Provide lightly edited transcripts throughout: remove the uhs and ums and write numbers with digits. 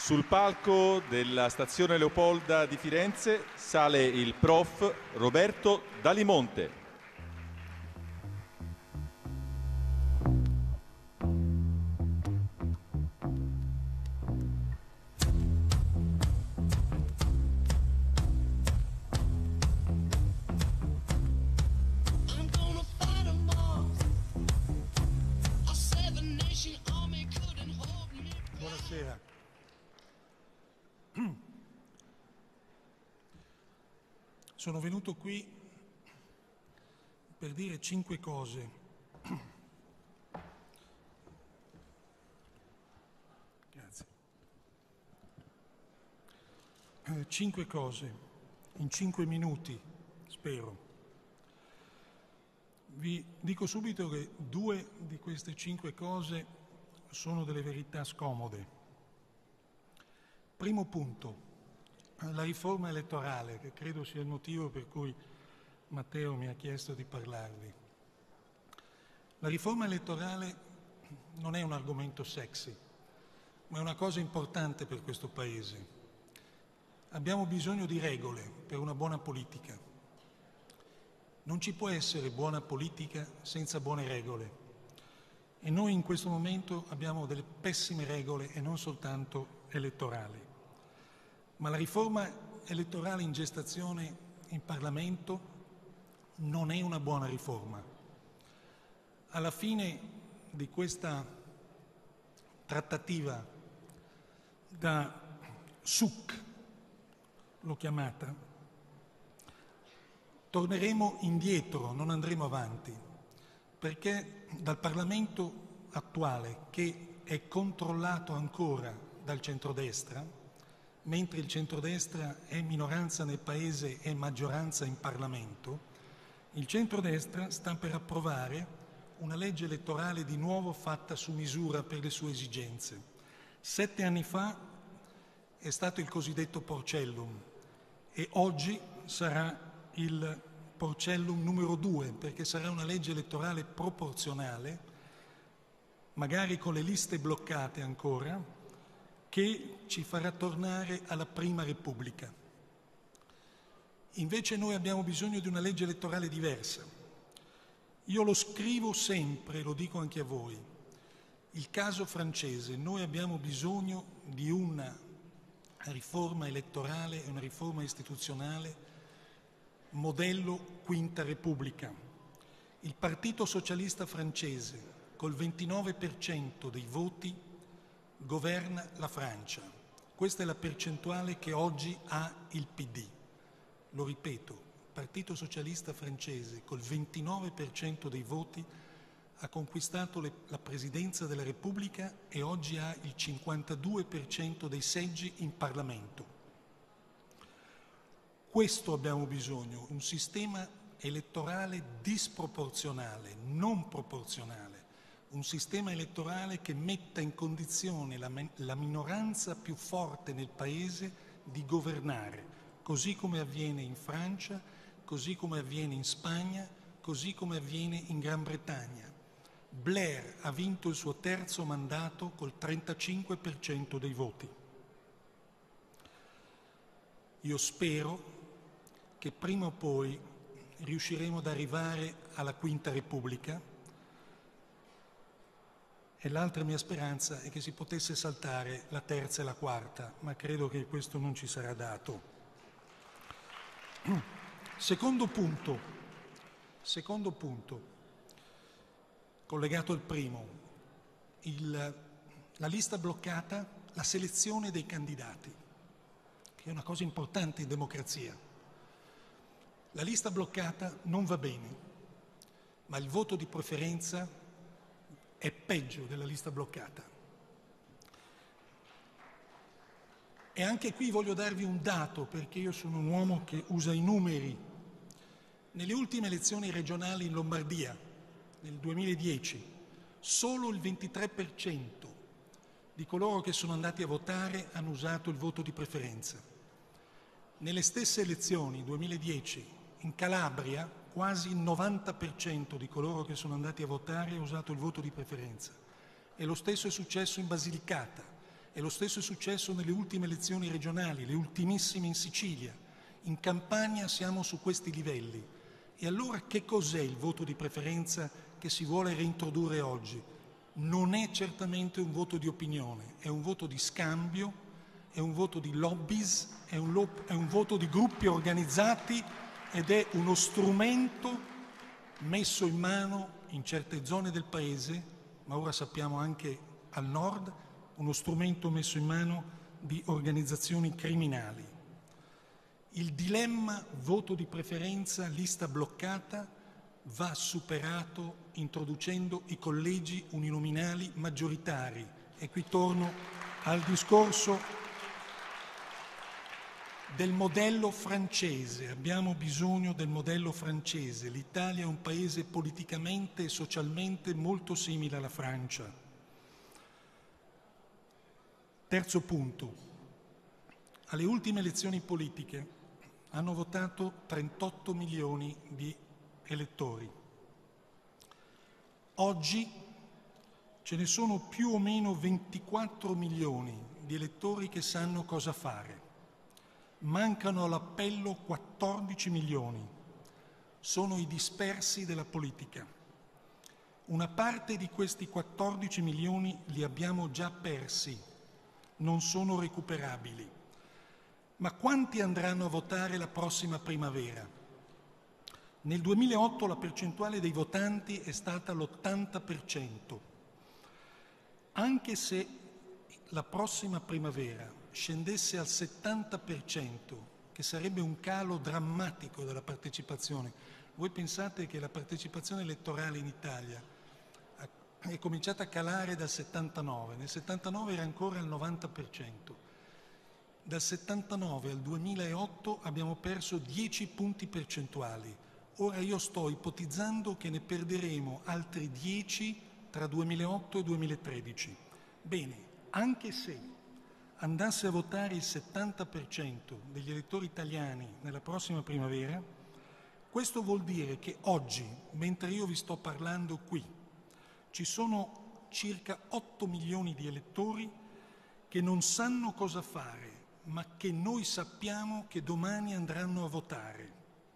Sul palco della stazione Leopolda di Firenze sale il prof. Roberto Dalimonte. Buonasera. Sono venuto qui per dire 5 cose. Grazie. 5 cose, in 5 minuti, spero. Vi dico subito che 2 di queste 5 cose sono delle verità scomode. Primo punto, la riforma elettorale, che credo sia il motivo per cui Matteo mi ha chiesto di parlarvi. La riforma elettorale non è un argomento sexy, ma è una cosa importante per questo Paese. Abbiamo bisogno di regole per una buona politica. Non ci può essere buona politica senza buone regole. E noi in questo momento abbiamo delle pessime regole e non soltanto elettorali. Ma la riforma elettorale in gestazione in Parlamento non è una buona riforma. Alla fine di questa trattativa da SUC, l'ho chiamata, torneremo indietro, non andremo avanti, perché dal Parlamento attuale, che è controllato ancora dal centrodestra, mentre il centrodestra è minoranza nel Paese e maggioranza in Parlamento, il centrodestra sta per approvare una legge elettorale di nuovo fatta su misura per le sue esigenze. 7 anni fa è stato il cosiddetto Porcellum e oggi sarà il Porcellum numero 2, perché sarà una legge elettorale proporzionale, magari con le liste bloccate ancora, che ci farà tornare alla Prima Repubblica. Invece noi abbiamo bisogno di una legge elettorale diversa. Io lo scrivo sempre, lo dico anche a voi. Il caso francese, noi abbiamo bisogno di una riforma elettorale e una riforma istituzionale modello Quinta Repubblica. Il Partito Socialista francese, col 29% dei voti, governa la Francia. Questa è la percentuale che oggi ha il PD. Lo ripeto, il Partito Socialista francese col 29% dei voti ha conquistato la Presidenza della Repubblica e oggi ha il 52% dei seggi in Parlamento. Questo abbiamo bisogno, un sistema elettorale disproporzionale, non proporzionale. Un sistema elettorale che metta in condizione la minoranza più forte nel Paese di governare, così come avviene in Francia, così come avviene in Spagna, così come avviene in Gran Bretagna. Blair ha vinto il suo 3° mandato col 35% dei voti. Io spero che prima o poi riusciremo ad arrivare alla Quinta Repubblica. E l'altra mia speranza è che si potesse saltare la 3ª e la 4ª, ma credo che questo non ci sarà dato. Secondo punto, collegato al primo, la lista bloccata, la selezione dei candidati, che è una cosa importante in democrazia. La lista bloccata non va bene, ma il voto di preferenza è peggio della lista bloccata. E anche qui voglio darvi un dato, perché io sono un uomo che usa i numeri. Nelle ultime elezioni regionali in Lombardia, nel 2010, solo il 23% di coloro che sono andati a votare hanno usato il voto di preferenza. Nelle stesse elezioni, 2010, in Calabria, quasi il 90% di coloro che sono andati a votare ha usato il voto di preferenza. E lo stesso è successo in Basilicata, E lo stesso è successo nelle ultime elezioni regionali, le ultimissime in Sicilia. In Campania siamo su questi livelli. E allora che cos'è il voto di preferenza che si vuole reintrodurre oggi? Non è certamente un voto di opinione, è un voto di scambio, è un voto di lobbies, è un voto di gruppi organizzati ed è uno strumento messo in mano in certe zone del Paese, ma ora sappiamo anche al nord, uno strumento messo in mano di organizzazioni criminali. Il dilemma voto di preferenza, lista bloccata, va superato introducendo i collegi uninominali maggioritari. E qui torno al discorso del modello francese. Abbiamo bisogno del modello francese. L'Italia è un paese politicamente e socialmente molto simile alla Francia. Terzo punto. Alle ultime elezioni politiche hanno votato 38 milioni di elettori. Oggi ce ne sono più o meno 24 milioni di elettori che sanno cosa fare. Mancano all'appello 14 milioni. Sono i dispersi della politica. Una parte di questi 14 milioni li abbiamo già persi, non sono recuperabili. Ma quanti andranno a votare la prossima primavera? Nel 2008 la percentuale dei votanti è stata l'80%. Anche se la prossima primavera scendesse al 70%, che sarebbe un calo drammatico della partecipazione, voi pensate che la partecipazione elettorale in Italia è cominciata a calare dal 79, nel 79 era ancora al 90%. Dal 79 al 2008 abbiamo perso 10 punti percentuali. Ora io sto ipotizzando che ne perderemo altri 10 tra 2008 e 2013. Bene, anche se andasse a votare il 70% degli elettori italiani nella prossima primavera, questo vuol dire che oggi, mentre io vi sto parlando qui, ci sono circa 8 milioni di elettori che non sanno cosa fare, ma che noi sappiamo che domani andranno a votare.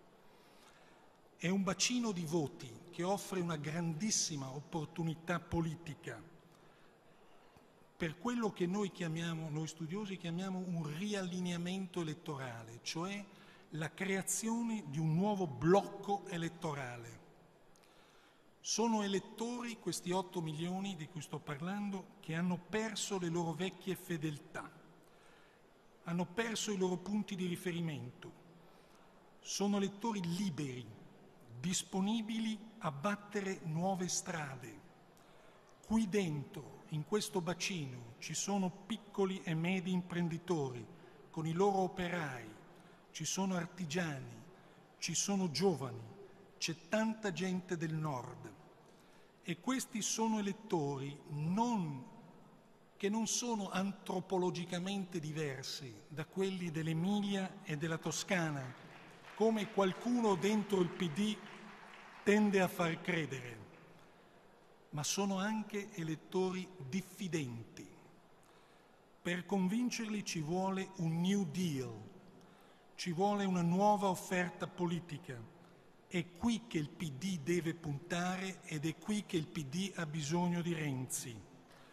È un bacino di voti che offre una grandissima opportunità politica per quello che noi studiosi chiamiamo un riallineamento elettorale, cioè la creazione di un nuovo blocco elettorale. Sono elettori, questi 8 milioni di cui sto parlando, che hanno perso le loro vecchie fedeltà. Hanno perso i loro punti di riferimento. Sono elettori liberi, disponibili a battere nuove strade. Qui dentro, in questo bacino, ci sono piccoli e medi imprenditori con i loro operai, ci sono artigiani, ci sono giovani, c'è tanta gente del nord. E questi sono elettori che non sono antropologicamente diversi da quelli dell'Emilia e della Toscana, come qualcuno dentro il PD tende a far credere, ma sono anche elettori diffidenti. Per convincerli ci vuole un New Deal, ci vuole una nuova offerta politica. È qui che il PD deve puntare ed è qui che il PD ha bisogno di Renzi.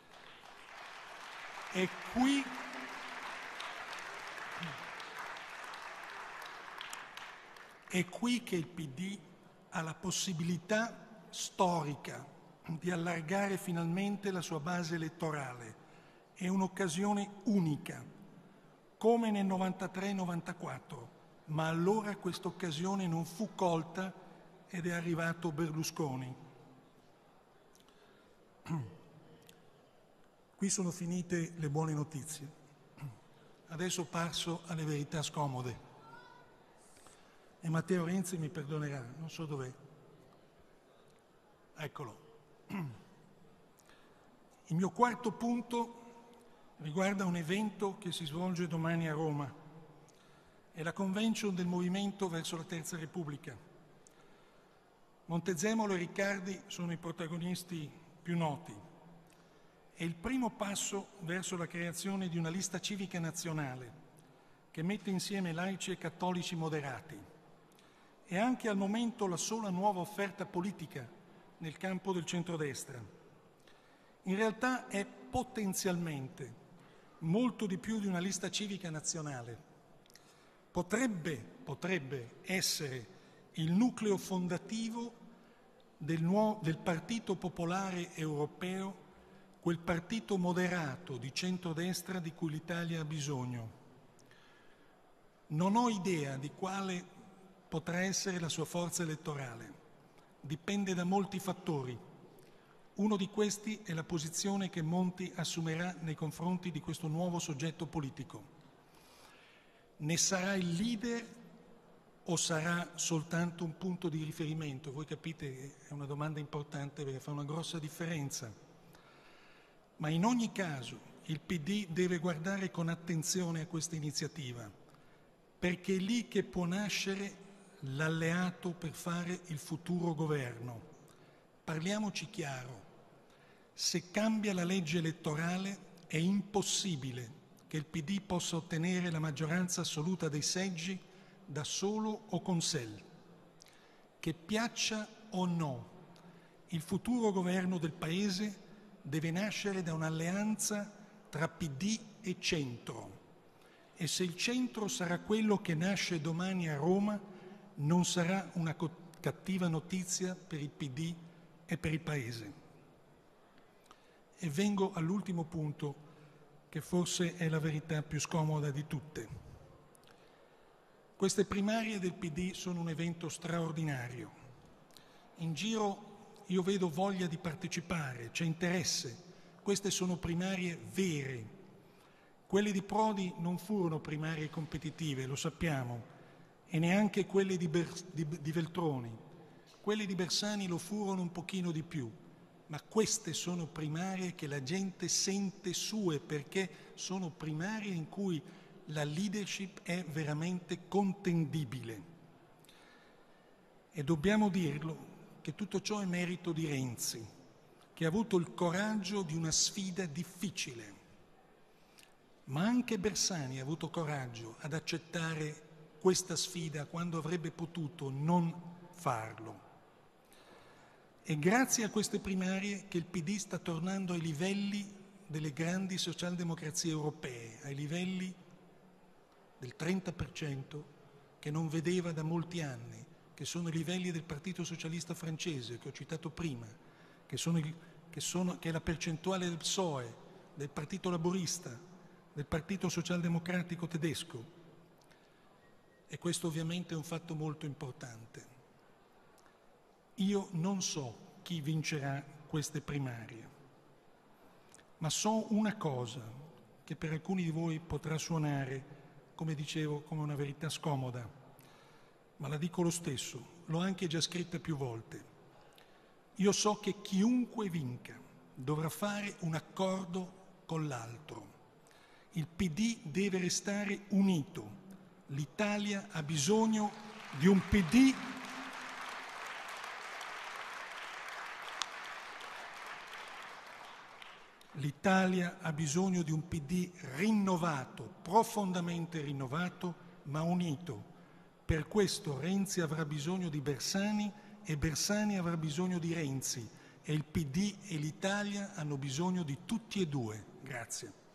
È qui che il PD ha la possibilità storica di allargare finalmente la sua base elettorale. È un'occasione unica, come nel 93-94, ma allora questa occasione non fu colta ed è arrivato Berlusconi. Qui sono finite le buone notizie. Adesso passo alle verità scomode. E Matteo Renzi mi perdonerà, non so dov'è. Eccolo. Il mio quarto punto riguarda un evento che si svolge domani a Roma. È la convention del Movimento verso la Terza Repubblica. Montezemolo e Riccardi sono i protagonisti più noti. è il primo passo verso la creazione di una lista civica nazionale che mette insieme laici e cattolici moderati. È anche al momento la sola nuova offerta politica nel campo del centrodestra. In realtà è potenzialmente molto di più di una lista civica nazionale. Potrebbe essere il nucleo fondativo del Partito Popolare Europeo, quel partito moderato di centrodestra di cui l'Italia ha bisogno. Non ho idea di quale potrà essere la sua forza elettorale. Dipende da molti fattori. Uno di questi è la posizione che Monti assumerà nei confronti di questo nuovo soggetto politico. Ne sarà il leader o sarà soltanto un punto di riferimento? Voi capite che è una domanda importante perché fa una grossa differenza. Ma in ogni caso il PD deve guardare con attenzione a questa iniziativa, perché è lì che può nascere l'alleato per fare il futuro governo. Parliamoci chiaro, se cambia la legge elettorale è impossibile che il PD possa ottenere la maggioranza assoluta dei seggi da solo o con SEL. Che piaccia o no, il futuro governo del Paese deve nascere da un'alleanza tra PD e centro. E se il centro sarà quello che nasce domani a Roma, non sarà una cattiva notizia per il PD e per il Paese. E vengo all'ultimo punto, che forse è la verità più scomoda di tutte. Queste primarie del PD sono un evento straordinario. In giro io vedo voglia di partecipare, c'è interesse. Queste sono primarie vere. Quelle di Prodi non furono primarie competitive, lo sappiamo, e neanche quelle di Veltroni. Quelle di Bersani lo furono un pochino di più, ma queste sono primarie che la gente sente sue, perché sono primarie in cui la leadership è veramente contendibile. E dobbiamo dirlo che tutto ciò è merito di Renzi, che ha avuto il coraggio di una sfida difficile. Ma anche Bersani ha avuto coraggio ad accettare questa sfida quando avrebbe potuto non farlo. È grazie a queste primarie che il PD sta tornando ai livelli delle grandi socialdemocrazie europee, ai livelli del 30% che non vedeva da molti anni, che sono i livelli del Partito Socialista francese che ho citato prima, che è la percentuale del PSOE, del Partito Laborista, del Partito Socialdemocratico tedesco. E questo ovviamente è un fatto molto importante. Io non so chi vincerà queste primarie, ma so una cosa che per alcuni di voi potrà suonare, come dicevo, come una verità scomoda, ma la dico lo stesso, l'ho anche già scritta più volte. Io so che chiunque vinca dovrà fare un accordo con l'altro. Il PD deve restare unito. L'Italia ha bisogno di un PD L'Italia ha bisogno di un PD rinnovato, profondamente rinnovato, ma unito. Per questo Renzi avrà bisogno di Bersani e Bersani avrà bisogno di Renzi e il PD e l'Italia hanno bisogno di tutti e due. Grazie.